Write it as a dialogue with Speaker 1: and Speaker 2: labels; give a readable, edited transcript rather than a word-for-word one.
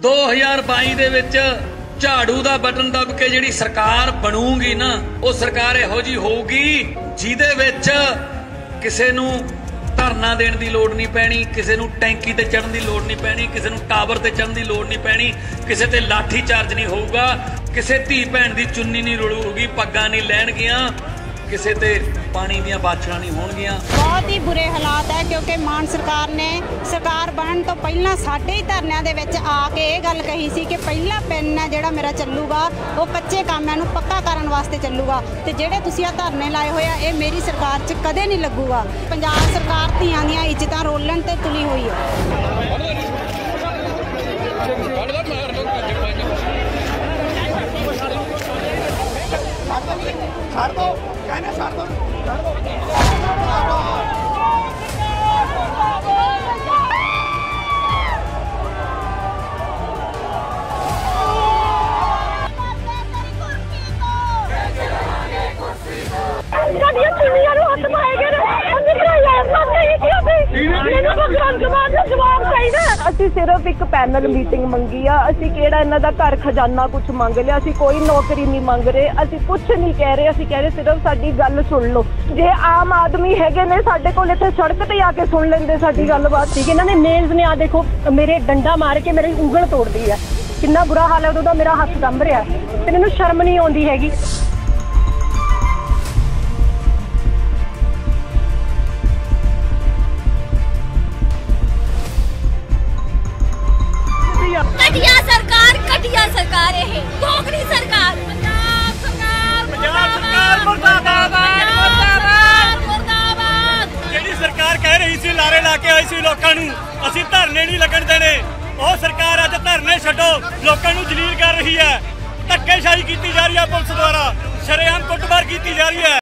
Speaker 1: 2022 ਦੇ ਵਿੱਚ ਝਾੜੂ ਦਾ ਬਟਨ ਦਬ ਕੇ ਜਿਹੜੀ ਸਰਕਾਰ ਬਣੂਗੀ ਨਾ, ਉਹ ਸਰਕਾਰ ਇਹੋ ਜੀ ਹੋਊਗੀ ਜਿਹਦੇ ਵਿੱਚ ਕਿਸੇ ਨੂੰ ਧਰਨਾ ਦੇਣ ਦੀ ਲੋੜ ਨਹੀਂ ਪੈਣੀ, ਕਿਸੇ ਨੂੰ ਟੈਂਕੀ ਤੇ ਚੜਨ ਦੀ ਲੋੜ ਨਹੀਂ ਪੈਣੀ, ਕਿਸੇ ਨੂੰ ਟਾਵਰ ਤੇ ਚੜਨ ਦੀ ਲੋੜ ਨਹੀਂ ਪੈਣੀ, ਕਿਸੇ ਤੇ ਲਾਠੀ ਚਾਰਜ ਨਹੀਂ ਹੋਊਗਾ, ਕਿਸੇ ਧੀ ਭੈਣ ਦੀ ਚੁੰਨੀ ਨਹੀਂ ਰੁਲੂਗੀ, ਪੱਗਾਂ ਨਹੀਂ ਲੈਣਗੀਆਂ, ਕਿਸੇ ਤੇ पानी ਦੀਆਂ ਬਾਛੜਾਂ नहीं होणगीਆਂ।
Speaker 2: बहुत ही बुरे हालात है क्योंकि मान सरकार ने सरकार बनन तो पहला साडे ही धरनिਆਂ ਦੇ ਵਿੱਚ आ के ਇਹ ਗੱਲ कही सी कि पहला पिन है ਜਿਹੜਾ मेरा ਚੱਲੂਗਾ ਉਹ ਕੱਚੇ ਕਾਮਾਂ ਨੂੰ ਪੱਕਾ ਕਰਨ ਵਾਸਤੇ ਚੱਲੂਗਾ ਤੇ ਜਿਹੜੇ ਤੁਸੀਂ ਆ ਧਰਨੇ ਲਾਏ ਹੋਏ ਆ ਇਹ ਮੇਰੀ ਸਰਕਾਰ 'ਚ ਕਦੇ ਨਹੀਂ ਲੱਗੂਗਾ। ਪੰਜਾਬ ਸਰਕਾਰ ਧੀਆਂ ਦੀਆਂ ਇੱਜ਼ਤਾਂ ਰੋਲਣ ਤੇ ਤੁਲੀ ਹੋਈ ਹੈ।
Speaker 3: ਛੱਡ ਦੋ ਕਹਿੰਦੇ ਛੱਡ ਦੋ
Speaker 4: ਸਾਡੀਆਂ ਚੁੰਨੀਆਂ ਨੂੰ ਹੱਥ ਪਾਏ ਗਏ ਨੇ ਉਹਨੇ ਭਰਾਇਆ ਸਾਹਮਣੇ ਕੀ ਹੋਵੇ ਇਹਨਾਂ ਨੂੰ ਗ੍ਰਾਂਟ ਦਾ ਜਵਾਬ ਚਾਹੀਦਾ। ਅਸੀਂ ਸਿਰਫ ਇੱਕ ਪੈਨਲ ਮੀਟਿੰਗ ਮੰਗੀ ਆ, ਅਸੀਂ ਕਿਹੜਾ ਇਹਨਾਂ ਦਾ ਘਰ ਖਜ਼ਾਨਾ ਕੁਝ ਮੰਗ ਲਿਆ, ਅਸੀਂ ਕੋਈ ਨੌਕਰੀ ਨਹੀਂ ਮੰਗ ਰਹੇ, ਅਸੀਂ ਕੁਝ ਨਹੀਂ ਕਹਿ ਰਹੇ, ਅਸੀਂ ਕਹਿ ਰਹੇ ਸਿਰਫ ਸਾਡੀ ਗੱਲ ਸੁਣ ਲਓ। ਜੇ ਆਮ ਆਦਮੀ ਹੈਗੇ ਨੇ ਸਾਡੇ ਕੋਲ ਇੱਥੇ ਸੜਕ ਤੇ ਆ ਕੇ ਸੁਣ ਲੈਂਦੇ ਸਾਡੀ ਗੱਲਬਾਤ। ਠੀਕ ਇਹਨਾਂ ਨੇ ਮੇਲਸ ਨੇ ਆ ਦੇਖੋ ਮੇਰੇ ਡੰਡਾ ਮਾਰ ਕੇ ਮੇਰੀ ਉਂਗਲ ਤੋੜਦੀ ਹੈ, ਕਿੰਨਾ ਬੁਰਾ ਹਾਲ ਹੈ ਉਦੋਂ ਦਾ ਮੇਰਾ ਹੱਥ ਕੰਬ ਰਿਹਾ ਤੇ ਮੈਨੂੰ ਸ਼ਰਮ ਨਹੀਂ ਆਉਂਦੀ ਹੈਗੀ।
Speaker 5: घटिया सरकार है कोकड़ी सरकार पंजाब सरकार मुर्दाबाद मुर्दाबाद
Speaker 6: ਜਿਹੜੀ ਸਰਕਾਰ ਕਹਿ ਰਹੀ ਸੀ ਲਾਰੇ ਲਾ ਕੇ ਆਈ ਸੀ ਲੋਕਾਂ ਨੂੰ ਅਸੀਂ ਧਰਨੇ ਨਹੀਂ ਲੱਗਣ ਦੇਣੇ, ਉਹ ਸਰਕਾਰ ਅੱਜ ਧਰਨੇ ਛੱਡੋ ਲੋਕਾਂ ਨੂੰ ਜਲੀਲ ਕਰ ਰਹੀ ਹੈ। ਧੱਕੇਸ਼ਾਹੀ ਕੀਤੀ ਜਾ ਰਹੀ ਹੈ ਪੁਲਿਸ ਦੁਆਰਾ, ਸ਼ਰੇਆਮ ਕੁੱਟਮਾਰ ਕੀਤੀ ਜਾ ਰਹੀ ਹੈ।